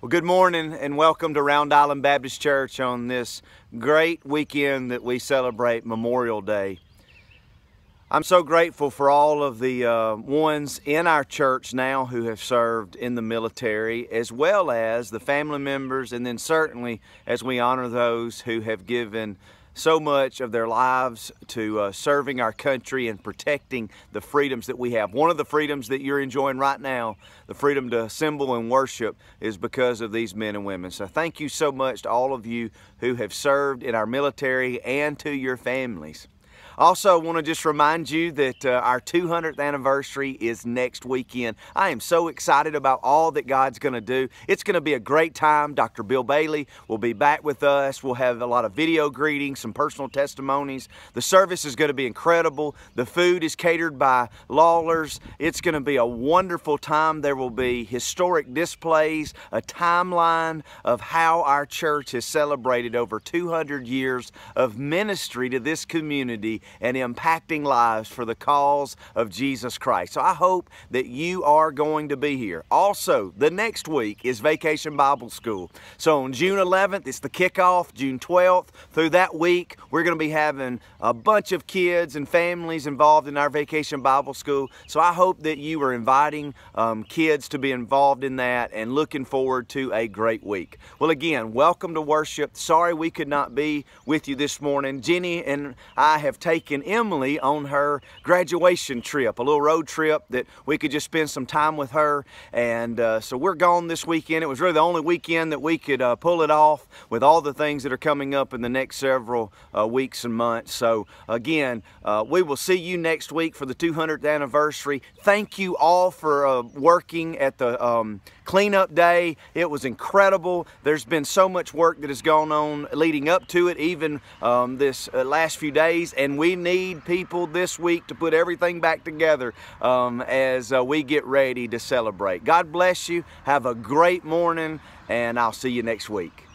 Well, good morning and welcome to Round Island Baptist Church on this great weekend that we celebrate Memorial Day. I'm so grateful for all of the ones in our church now who have served in the military, as well as the family members, and then certainly as we honor those who have given so much of their lives to serving our country and protecting the freedoms that we have. One of the freedoms that you're enjoying right now, the freedom to assemble and worship, is because of these men and women. So thank you so much to all of you who have served in our military and to your families. Also, I want to just remind you that our 200th anniversary is next weekend. I am so excited about all that God's going to do. It's going to be a great time. Dr. Bill Bailey will be back with us. We'll have a lot of video greetings, some personal testimonies. The service is going to be incredible. The food is catered by Lawlers. It's going to be a wonderful time. There will be historic displays, a timeline of how our church has celebrated over 200 years of ministry to this community and impacting lives for the cause of Jesus Christ. So I hope that you are going to be here. Also, the next week is Vacation Bible School. So on June 11th, it's the kickoff. June 12th, through that week, we're going to be having a bunch of kids and families involved in our Vacation Bible School. So I hope that you are inviting kids to be involved in that and looking forward to a great week. Well, again, welcome to worship. Sorry we could not be with you this morning. Jenny and I have taken Emily on her graduation trip, a little road trip that we could just spend some time with her, and so we're gone this weekend. It was really the only weekend that we could pull it off with all the things that are coming up in the next several weeks and months. So again, we will see you next week for the 200th anniversary. Thank you all for working at the cleanup day. It was incredible. There's been so much work that has gone on leading up to it, even this last few days, and we need people this week to put everything back together as we get ready to celebrate. God bless you. Have a great morning, and I'll see you next week.